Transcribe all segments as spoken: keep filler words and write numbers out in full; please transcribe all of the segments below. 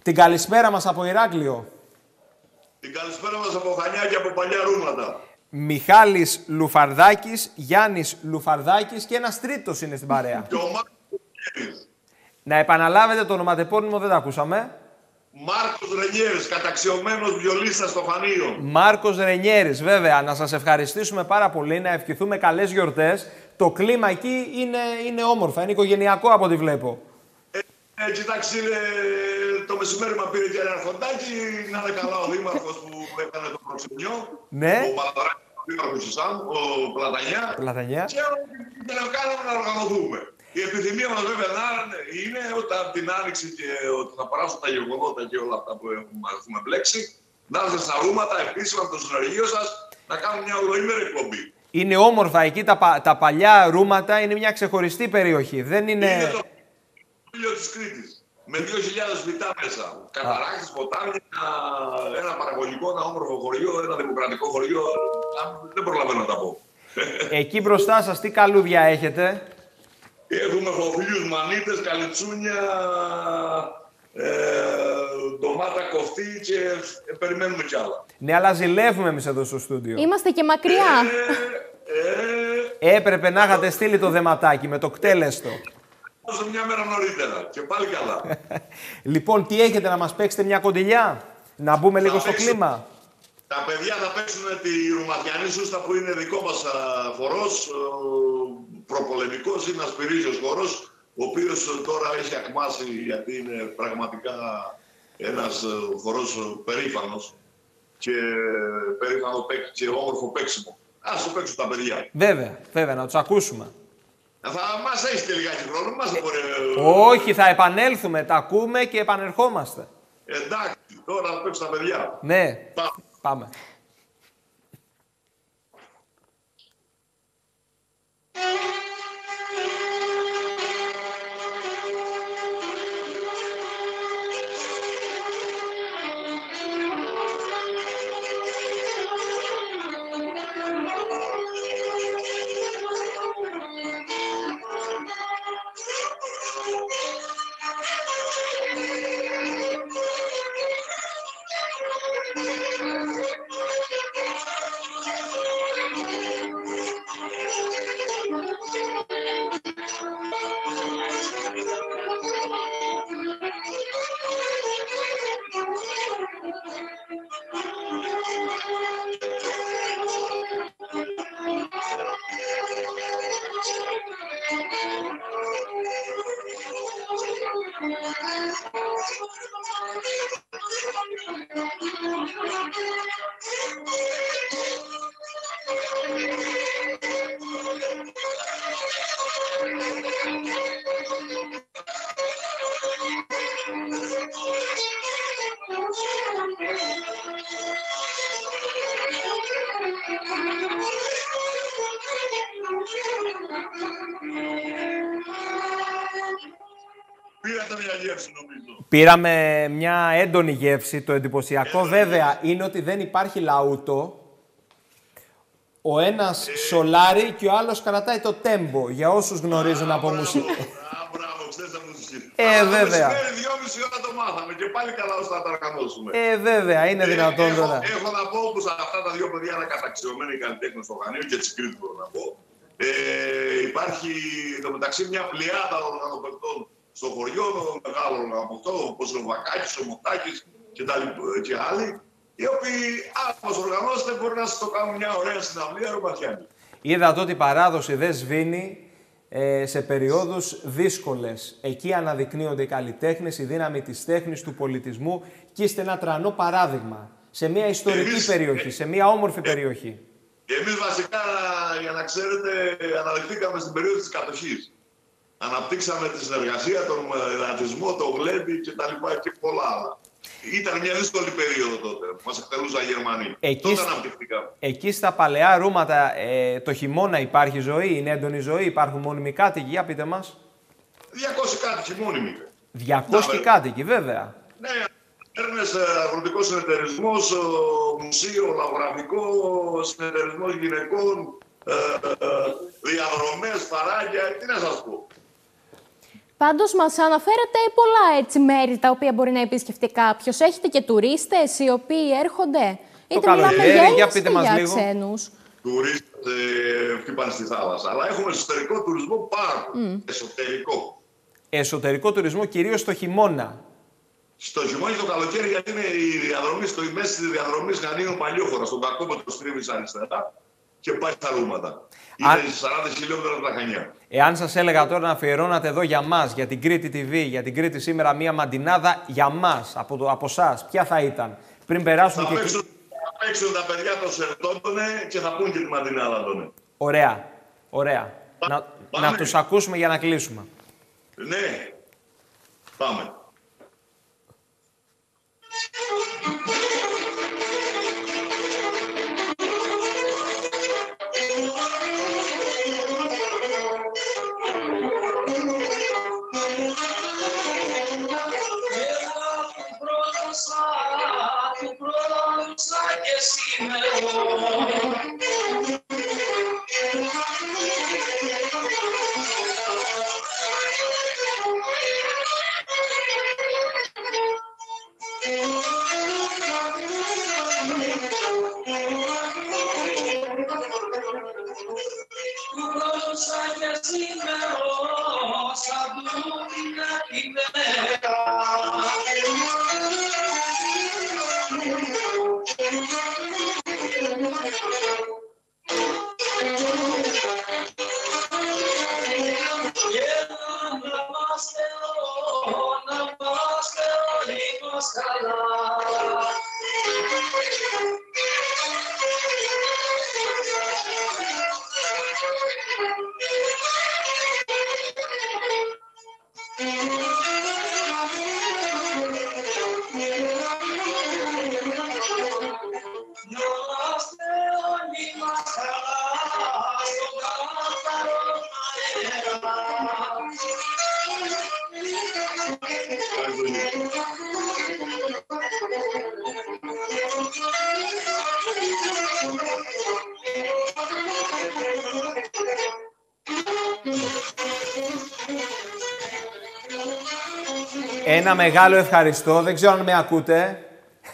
Την καλησπέρα μας από Ηράκλειο. Την καλησπέρα μας από Χανιά και από Παλιά Ρούματα. Μιχάλης Λουφαρδάκης, Γιάννης Λουφαρδάκης και ένας τρίτος είναι στην παρέα. Και ο Μάρκος. Να επαναλάβετε το ονοματεπώνυμο, δεν το ακούσαμε. Μάρκος Ρενιέρης, καταξιωμένος βιολίστας στο Χανίο. Μάρκος Ρενιέρης, βέβαια. Να σας ευχαριστήσουμε πάρα πολύ, να ευχηθούμε καλές γιορτές. Το κλίμα εκεί είναι, είναι όμορφα, είναι οικογενειακό από ό,τι βλέπω. Ε, ε, κοιτάξτε, το μεσημέρι μα πήρε και ένα φωτάκι, να είναι καλά ο δήμαρχος που έκανε το προξενιό. Ναι. Ο Παλαδράκης, ο δήμαρχος της ΣΑΜ, ο Πλατανιά. Πλατανιά. Και να κάναμε να οργανωθούμε. Η επιθυμία μας βέβαια είναι όταν την άνοιξη και ότι θα περάσουν τα γεγονότα και όλα αυτά που έχουμε μπλέξει, να έρθετε στα Ρούματα επίσημα από το συνεργείο σας να κάνουμε μια ολοήμερη εκπομπή. Είναι όμορφα εκεί τα, τα παλιά Ρούματα, είναι μια ξεχωριστή περιοχή. Δεν είναι... Είναι το πύλιο της Κρήτης. Με δύο χιλιάδες φυτά μέσα. Καταράχτες, ποτάμια, ένα παραγωγικό, ένα όμορφο χωριό, ένα δημοκρατικό χωριό. Δεν προλαβαίνω να τα πω. Εκεί μπροστά σας τι καλούδια έχετε? Έχουμε χοφίλιους, μανίτες, καλιτσούνια, ε, ντομάτα κοφτή και ε, περιμένουμε κι άλλα. Ναι, αλλά ζηλεύουμε εμείς εδώ στο στούντιο. Είμαστε και μακριά. Ε, ε, Έπρεπε να είχατε στείλει το δεματάκι με το κτέλεστο. Όσο μια μέρα νωρίτερα και πάλι καλά. Λοιπόν, τι έχετε να μας παίξετε μια κοντιλιά? Να μπούμε λίγο στο παίξω. κλίμα. Τα παιδιά θα παίξουν τη ρουμαθιανή σούστα που είναι δικό μας χορός, προπολεμικός, είναι ένας πυρίζιος χορός, ο οποίος τώρα έχει ακμάσει γιατί είναι πραγματικά ένας χορός περήφανος και περήφανο και όμορφο παίξιμο. Ας το παίξουν τα παιδιά. Βέβαια, βέβαια, να τους ακούσουμε. Θα μας έχει και λιγάκι χρόνο, μας μπορεί... Όχι, θα επανέλθουμε, τα ακούμε και επανερχόμαστε. Εντάξει, τώρα θα παίξουν τα παιδιά. Ναι, Πάμε. πάμε. Πήρατε μια γεύση, νομίζω. Πήραμε μια έντονη γεύση. Το εντυπωσιακό Έντονη βέβαια γεύση. είναι ότι δεν υπάρχει λαούτο. Ο ένας ε... σολάρει και ο άλλος κρατάει το τέμπο, για όσους γνωρίζουν Α, από μπράβο. μουσική. Α, μπράβο, ξέρεις από μουσική. Ε, Αλλά βέβαια. Το μεσημέρι δυόμιση ώρα το μάθαμε και πάλι καλά ώστε να τα οργανώσουμε. Ε, βέβαια, είναι δυνατόν έχω, τώρα. έχω να πω πως αυτά τα δύο παιδιά είναι καταξιωμένοι καλλιτέχνες στο Χανίο και της Κρήτης μπορώ να πω. Ε, υπάρχει εδώ μεταξύ μια πλειάδα οργανοπαικτών στο χωριό, μεγάλο από αυτό, όπως ο Βακάκης, ο Μοτάκης και, τα, και άλλοι, οι οποίοι αν μας οργανώσετε μπορεί να σας το κάνουν μια ωραία συναυλία ροματιάνη. Είδατε ότι η παράδοση δεν σβήνει ε, σε περιόδους δύσκολες. Εκεί αναδεικνύονται οι καλλιτέχνες, η δύναμη της τέχνης, του πολιτισμού και είστε ένα τρανό παράδειγμα. Σε μια ιστορική Εμείς, περιοχή, σε μια όμορφη ε, περιοχή. Και εμείς βασικά, για να ξέρετε, αναδειχθήκαμε στην περίοδο της κατοχής. Αναπτύξαμε τη συνεργασία, τον ρατσισμό, τον γλέντι και τα λοιπά και πολλά άλλα. Ήταν μια δύσκολη περίοδο τότε που μας εκτελούσαν οι Γερμανοί. Εκεί, τότε αναπτυχθήκαμε. Εκεί στα παλαιά Ρούματα ε, το χειμώνα υπάρχει ζωή, είναι έντονη ζωή, υπάρχουν μόνιμοι κάτοικοι, για πείτε μας. διακόσιοι κάτοικοι μόνιμοι. διακόσιοι κάτοικοι, βέβαια. Ναι, έρνες αγροτικός συνεταιρισμός, μουσείο, λαογραφικό, συνεταιρισμός γυναικών, ε, ε, διαδρομές, φαράγγια, τι να σας πω. Πάντως μας αναφέρατε πολλά έτσι μέρη τα οποία μπορεί να επισκεφτεί κάποιος. Έχετε και τουρίστες οι οποίοι έρχονται. Το καλοκαίρι, για πείτε μας λίγο. Ξένους. Τουρίστες ε, χτυπάνε στη θάλασσα. Αλλά έχουμε εσωτερικό τουρισμό πάρα πολύ. Mm. Εσωτερικό. Εσωτερικό τουρισμό κυρίως το χειμώνα. Στο χειμώνα και το καλοκαίρι, γιατί είναι η διαδρομή, στο μέση τη διαδρομή Χανίων Παλιόχωρα. Στον Κακόμετρο στρίβει αριστερά και πάει στα Ρούματα. Αν... Είναι σαράντα χιλιόμετρα από τα Χανιά. Εάν σας έλεγα τώρα να αφιερώνατε εδώ για μας, για την Κρήτη τι βι, για την Κρήτη σήμερα, μία μαντινάδα για μας, από, το, από εσάς, ποια θα ήταν? Πριν περάσουν θα και... Παίξουν, θα παίξουν τα παιδιά των Σερτόντονε και θα πούν και τη μαντινάδα τον. Ωραία, ωραία. Να, να τους ακούσουμε για να κλείσουμε. Ναι, πάμε. Ένα μεγάλο ευχαριστώ. Δεν ξέρω αν με ακούτε.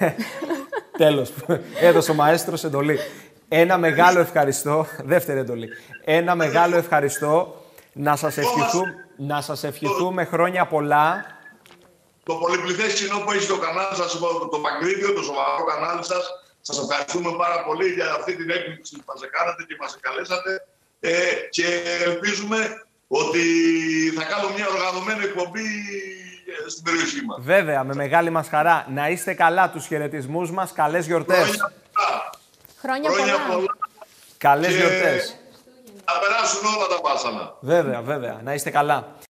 Τέλος. Έδωσε ο μαέστρος εντολή. Ένα μεγάλο ευχαριστώ. Δεύτερη εντολή. Ένα μεγάλο ευχαριστώ. Να σας ευχηθούμε, να σας ευχηθούμε χρόνια πολλά. Το πολυπληθές κοινό που έχει στο κανάλι σας, το Μαγκρίτιο, το σοβαρό κανάλι σας, σας ευχαριστούμε πάρα πολύ για αυτή την έκπληξη που μας κάνατε και μας καλέσατε. Ε, και ελπίζουμε ότι θα κάνουμε μια οργανωμένη εκπομπή στην περιοχή μας. Βέβαια, με μεγάλη μας χαρά. Να είστε καλά, τους χαιρετισμούς μας. Καλές γιορτές. Χρόνια πολλά. Χρόνια, Χρόνια πολλά. πολλά. Καλές και... γιορτές. Να περάσουν όλα τα πάσανα. Βέβαια, βέβαια. Να είστε καλά.